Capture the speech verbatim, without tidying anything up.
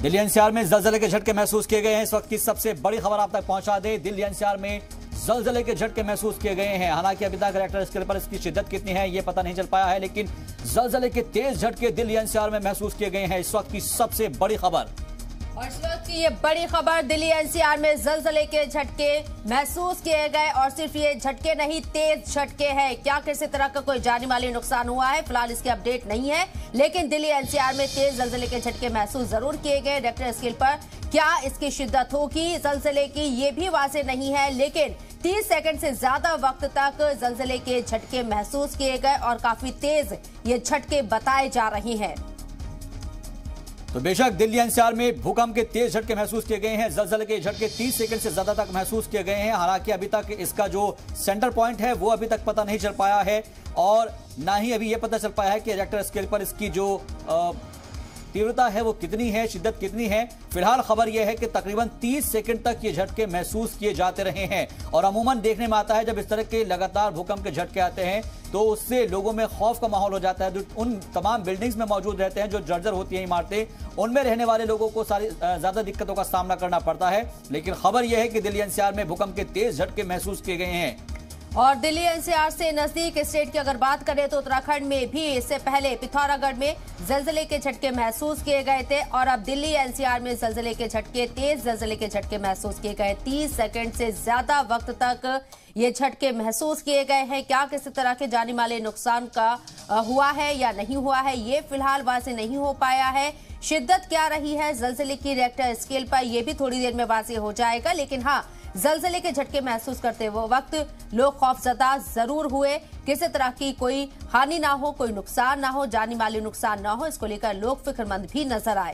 Delhi NCR में जलजले के झटके महसूस किए गए हैं। इस वक्त की सबसे बड़ी खबर आप तक पहुंचा दे। दिल्ली एनसीआर में जलजले के झटके महसूस किए गए हैं। हालांकि अभी तक रिएक्टर स्केल पर इसकी शिद्दत कितनी है ये पता नहीं चल पाया है, लेकिन जलजले के तेज झटके दिल्ली एनसीआर में महसूस किए गए हैं। इस वक्त की सबसे बड़ी खबर और इस वक्त की ये बड़ी खबर, दिल्ली एनसीआर में जलजले के झटके महसूस किए गए और सिर्फ ये झटके नहीं, तेज झटके हैं। क्या किसी तरह का कोई जानी माली नुकसान हुआ है, फिलहाल इसकी अपडेट नहीं है, लेकिन दिल्ली एनसीआर में तेज जलजले के झटके महसूस जरूर किए गए। रिएक्टर स्केल पर क्या इसकी शिद्दत होगी जलजले की ये भी वाज़ेह नहीं है, लेकिन तीस सेकंड से ज्यादा वक्त तक जलजले के झटके महसूस किए गए और काफी तेज ये झटके बताए जा रहे हैं। तो बेशक दिल्ली एनसीआर में भूकंप के तेज झटके महसूस किए गए हैं। जलजले के झटके तीस सेकंड से ज्यादा तक महसूस किए गए हैं। हालांकि अभी तक इसका जो सेंटर पॉइंट है वो अभी तक पता नहीं चल पाया है और ना ही अभी यह पता चल पाया है कि रिएक्टर स्केल पर इसकी जो आ, तीव्रता है वो कितनी है, शिद्दत कितनी है। फिलहाल खबर यह है कि तकरीबन तीस सेकंड तक ये झटके महसूस किए जाते रहे हैं और अमूमन देखने में आता है जब इस तरह के लगातार भूकंप के झटके आते हैं तो उससे लोगों में खौफ का माहौल हो जाता है। जो उन तमाम बिल्डिंग्स में मौजूद रहते हैं, जो जर्जर होती हैं इमारतें, उनमें रहने वाले लोगों को सारी ज्यादा दिक्कतों का सामना करना पड़ता है। लेकिन खबर यह है कि दिल्ली एनसीआर में भूकंप के तेज झटके महसूस किए गए हैं। और दिल्ली एनसीआर से नजदीक स्टेट की अगर बात करें तो उत्तराखंड में भी इससे पहले पिथौरागढ़ में जलजले के झटके महसूस किए गए थे और अब दिल्ली एनसीआर में जलजले के झटके, तेज जलजले के झटके महसूस किए गए। तीस सेकंड से ज्यादा वक्त तक ये झटके महसूस किए गए हैं। क्या किसी तरह के जानी माले नुकसान का हुआ है या नहीं हुआ है ये फिलहाल वाज़ेह नहीं हो पाया है। शिद्दत क्या रही है जलजले की रिएक्टर स्केल पर ये भी थोड़ी देर में वाज़ेह हो जाएगा, लेकिन हाँ, जलजले के झटके महसूस करते हुए वक्त लोग खौफजदा जरूर हुए। किसी तरह की कोई हानि ना हो, कोई नुकसान ना हो, जानी माली नुकसान ना हो, इसको लेकर लोग फिक्रमंद भी नजर आए।